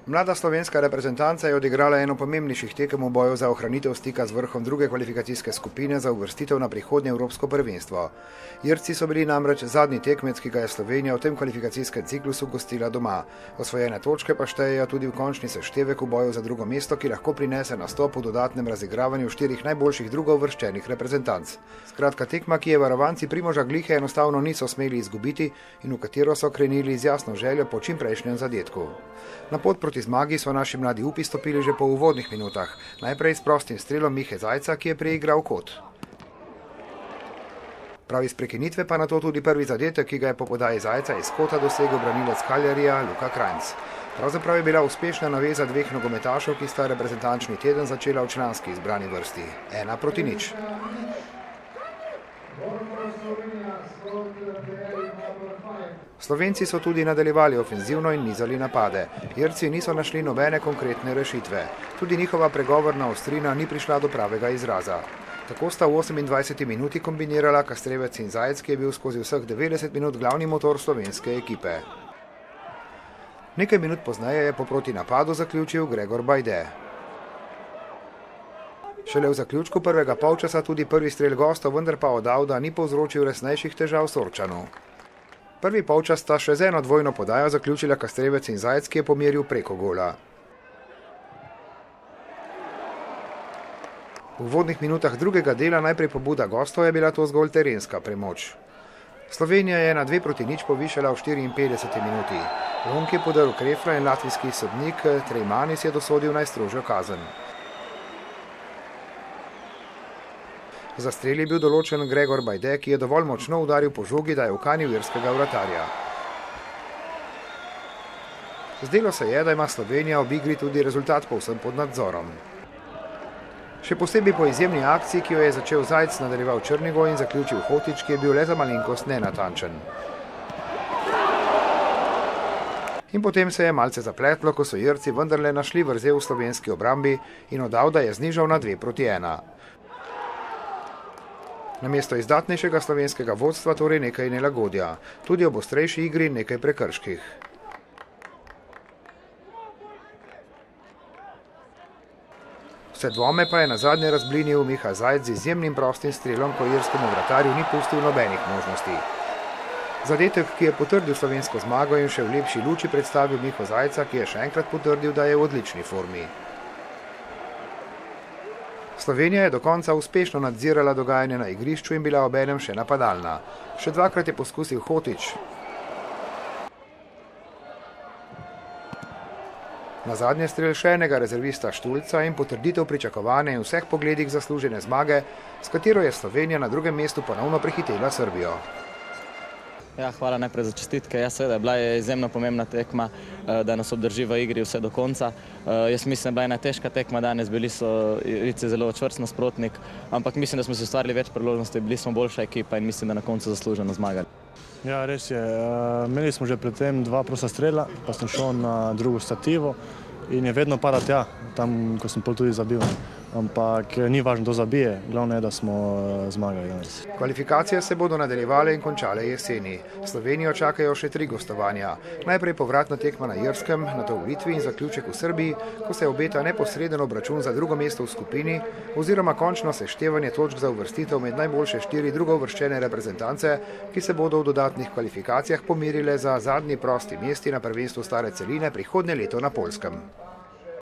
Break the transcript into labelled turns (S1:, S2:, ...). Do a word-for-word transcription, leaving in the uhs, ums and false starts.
S1: Mlada slovenska reprezentanca je odigrala eno pomembnejših tekem v boju za ohranitev stika z vrhom druge kvalifikacijske skupine za uvrstitev na prihodnje evropsko prvenstvo. Irci so bili namreč zadnji tekmec, ki ga je Slovenija v tem kvalifikacijskem ciklusu gostila doma. Osvojene točke pa štejejo tudi v končni seštevek v boju za drugo mesto, ki lahko prinese nastop v dodatnem razigravanju štirih najboljših drugouvrščenih reprezentanc. Skratka, tekma, ki je varovanci Primoža Glihe enostavno niso smeli izgubiti in v katero so krenili z jasno željo po čimprejšnjem zadetku. Na pot proti zmagi so naši mladi upi stopili že po uvodnih minutah, najprej s prostim strelom Mihe Zajca, ki je preigral kot. Prav iz prekinitve pa nato tudi prvi zadetek, ki ga je po podaji Zajca iz kota dosegel branilec Kaljarija Luka Krajnc. Pravzaprav je bila uspešna naveza dveh nogometašov, ki sta reprezentančni teden začela v članski izbrani vrsti. Ena proti nič. Slovenci so tudi nadaljevali ofenzivno in nizali napade. Irci niso našli nobene konkretne rešitve. Tudi njihova pregovorna ostrina ni prišla do pravega izraza. Tako sta v osemindvajseti minuti kombinirala Kastrevec in Zajec, ki je bil skozi vseh devetdeset minut glavni motor slovenske ekipe. Nekaj minut pozneje je po protinapadu zaključil Gregor Bajde. Šele v zaključku prvega polčasa tudi prvi strel gostov, vendar pa od Avda ni povzročil resnejših težav Sorčanu. Prvi polčas sta še z eno dvojno podajo zaključila Kastrevec in Zajec, ki je pomeril preko gola. V uvodnih minutah drugega dela najprej pobuda gostov je bila to zgolj terenska premoč. Slovenija je na dve proti nič povišala v štiriinpetdeseti minuti. Ronk je podaril Krefla in latvijski sodnik Trejmanis je dosodil najstrožjo kazen. Za strel je bil določen Gregor Bajde, ki je dovolj močno udaril po žogi, da je ukanil irskega vratarja. Zdelo se je, da ima Slovenija ob igri tudi rezultat povsem pod nadzorom. Še posebej po izjemni akciji, ki jo je začel Zajc, nadaljeval Črnigoj in zaključil Hotič, ki je bil le za malenkost nenatančen. In potem se je malce zapletlo, ko so Irci vendarle našli vrzel v slovenski obrambi in od Avda je znižal na dve proti ena. Namesto izdatnejšega slovenskega vodstva torej nekaj nelagodja, tudi ob ostrejši igri nekaj prekrških. Vse dvome pa je nazadnje razblinil Miha Zajc z izjemnim prostim strelom, ko irskemu vratarju ni pustil nobenih možnosti. Zadetek, ki je potrdil slovensko zmago in še v lepši luči predstavil Miho Zajca, ki je še enkrat potrdil, da je v odlični formi. Slovenija je do konca uspešno nadzirala dogajanje na igrišču in bila obenem še napadalna. Še dvakrat je poskusil Hotič. Nazadnje strel še enega rezervista Štulca in potrditev pričakovane in vseh pogledih zaslužene zmage, s katero je Slovenija na drugem mestu ponovno prehitela Srbijo.
S2: Ja, hvala najprej za čestitke. Ja, seveda, bila je izjemno pomembna tekma, da nas obdrži v igri vse do konca. Jaz mislim, da je bila ena težka tekma danes, bili so Irci zelo čvrst nasprotnik, ampak mislim, da smo si ustvarili več priložnosti, bili smo boljša ekipa in mislim, da na koncu zasluženo zmagali.
S3: Ja, res je. Imeli smo že pred tem dva prosta strela, pa sem šel na drugo stativo in je vedno pada tja, tam, ko sem pol tudi zabil. Ampak ni važno, kdo zabije, glavno je, da smo zmagali danes.
S1: Kvalifikacije se bodo nadaljevale in končale jeseni. Slovenijo čakajo še tri gostovanja. Najprej povratna tekma na Irskem, nato v Litvi in zaključek v Srbiji, ko se obeta neposreden obračun za drugo mesto v skupini oziroma končno seštevanje točk za uvrstitev med najboljše štiri drugouvrščene reprezentance, ki se bodo v dodatnih kvalifikacijah pomirile za zadnji prosti mesti na prvenstvu stare celine prihodnje leto na Poljskem.